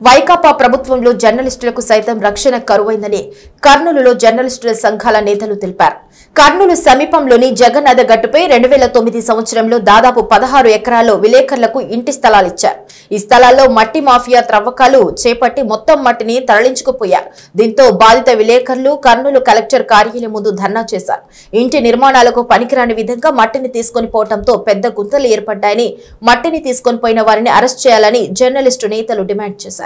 వైకాపా ప్రభుత్వంలో జర్నలిస్టులకు సైతం రక్షణ కరువైందని కర్నూలులో జర్నలిస్టుల సంఘాల నేతలు తెలిపారు. కర్నూలు సమీపంలోని జగన్నాథ గట్టుపై 2009 సంవత్సరంలో దాదాపు 16 ఎకరాల్లో విలేకరులకు ఇంటి స్థలాలిచ్చారు. ఈ స్థలాల్లో మట్టి మాఫియా త్రవ్వకాలు చేపట్టి మొత్తం మట్టిని తరలించుకుపోయారు. దీంతో బాధిత విలేకరులు కర్నూలు కలెక్టర్ కార్యాలయం ముందు ధర్నా చేశారు. ఇంటి నిర్మాణాలకు పనికిరాని విధంగా మట్టిని తీసుకొని పోవడంతో పెద్ద గుంతలు ఏర్పడ్డాయని, మట్టిని తీసుకొని పోయిన వారిని అరెస్ట్ చేయాలని జర్నలిస్టు నేతలు డిమాండ్ చేశారు.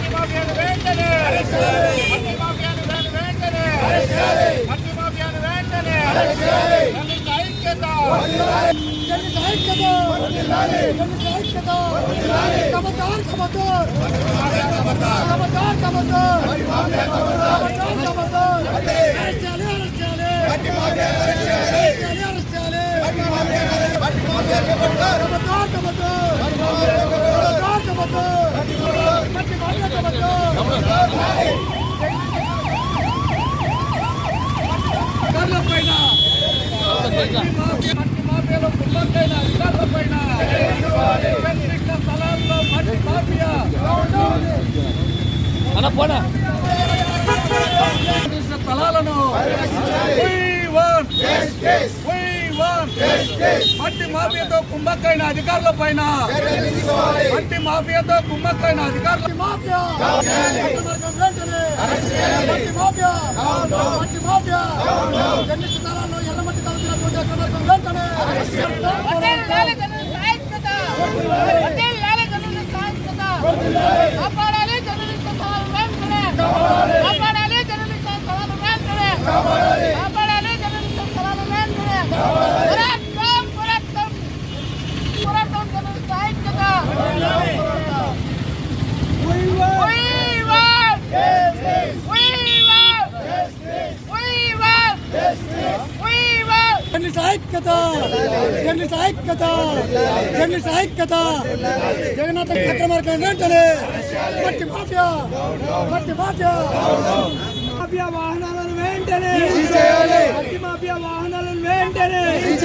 మట్టి మాఫియాతో కుమ్మక్కైన అధికారుల పైన మట్టి మాఫియాతో కుమ్మక్కైన అధికారుల జగన్నాథ మాఫియా వాహనాలను వెంటనే మట్టి మాఫియా వాహనాలను వెంటనే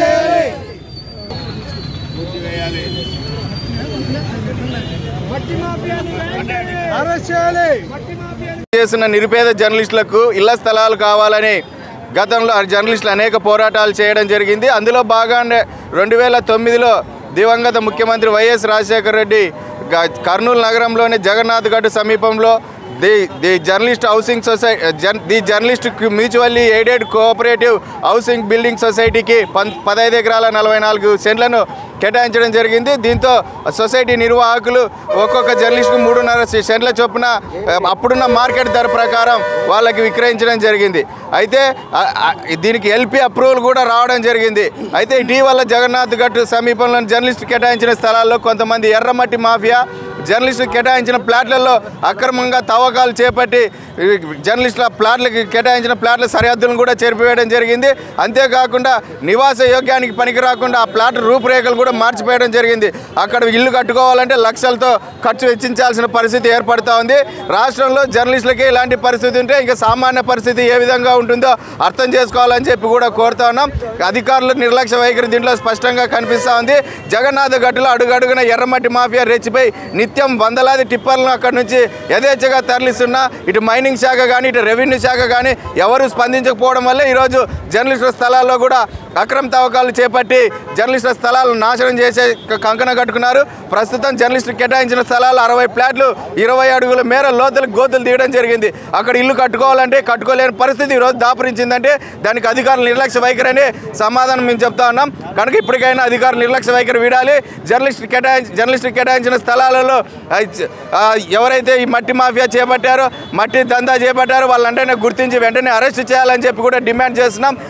చేసిన నిరుపేద జర్నలిస్టులకు ఇళ్ల స్థలాలు కావాలని గతంలో జర్నలిస్టులు అనేక పోరాటాలు చేయడం జరిగింది. అందులో భాగంగా 2009లో దివంగత ముఖ్యమంత్రి వైఎస్ రాజశేఖర రెడ్డి కర్నూలు నగరంలోని జగన్నాథ్ గట్టు సమీపంలో the journalist housing society the journalist mutually aided cooperative housing building సొసైటీకి 15 ఎకరాల 44 సెంట్లను కేటాయించడం జరిగింది. దీంతో సొసైటీ నిర్వాహకులు ఒక్కొక్క జర్నలిస్ట్కు 3.5 సెంట్ల చొప్పున అప్పుడున్న మార్కెట్ ధర ప్రకారం వాళ్ళకి విక్రయించడం జరిగింది. అయితే దీనికి ఎల్పీ అప్రూవల్ కూడా రావడం జరిగింది. అయితే ఇటీవల జగన్నాథ్ గట్టు సమీపంలోని జర్నలిస్టు కేటాయించిన స్థలాల్లో కొంతమంది ఎర్రమట్టి మాఫియా జర్నలిస్టు కేటాయించిన ప్లాట్లలో అక్రమంగా తవ్వకాలు చేపట్టి జర్నలిస్టుల ప్లాట్లకు కేటాయించిన ప్లాట్ల సరిహద్దులను కూడా చెరిపివేయడం జరిగింది. అంతేకాకుండా నివాస యోగ్యానికి పనికి రాకుండా ఆ ప్లాట్ రూపురేఖలు కూడా మార్చిపోయడం జరిగింది. అక్కడ ఇల్లు కట్టుకోవాలంటే లక్షలతో ఖర్చు వెచ్చించాల్సిన పరిస్థితి ఏర్పడుతూ ఉంది. రాష్ట్రంలో జర్నలిస్టులకి ఇలాంటి పరిస్థితి ఉంటే ఇంకా సామాన్య పరిస్థితి ఏ విధంగా ఉంటుందో అర్థం చేసుకోవాలని చెప్పి కూడా కోరుతా ఉన్నాం. అధికారుల నిర్లక్ష్య వైఖరి దీంట్లో స్పష్టంగా కనిపిస్తూ ఉంది. జగన్నాథ గట్టులో అడుగడుగున ఎర్రమట్టి మాఫియా రెచ్చిపై నిత్యం వందలాది టిప్పర్లను అక్కడి నుంచి యథేచ్ఛగా తరలిస్తున్నా ఇటు మైనింగ్ శాఖ కానీ ఇటు రెవెన్యూ శాఖ కానీ ఎవరు స్పందించకపోవడం వల్ల ఈరోజు జర్నలిస్టుల స్థలాల్లో కూడా అక్రమ తవ్వకాలు చేపట్టి జర్నలిస్టుల స్థలాలను నాశనం చేసే కంకణ కట్టుకున్నారు. ప్రస్తుతం జర్నలిస్టులు కేటాయించిన స్థలాలు 60 ప్లాట్లు 20 అడుగుల మేర లోతులకు గోతులు తీయడం జరిగింది. అక్కడ ఇల్లు కట్టుకోవాలంటే కట్టుకోలేని పరిస్థితి ఈరోజు దాపురించిందంటే దానికి అధికారుల నిర్లక్ష్య వైఖరి అనే సమాధానం మేము చెప్తా ఉన్నాం. కనుక ఇప్పటికైనా అధికారుల నిర్లక్ష్య వైఖరి వీడాలి. జర్నలిస్టులు కేటాయించిన స్థలాలలో ఎవరైతే ఈ మట్టి మాఫియా చేపట్టారో మట్టి దందా చేపట్టారో వాళ్ళంటనే గుర్తించి వెంటనే అరెస్ట్ చేయాలని చెప్పి కూడా డిమాండ్ చేస్తున్నాం.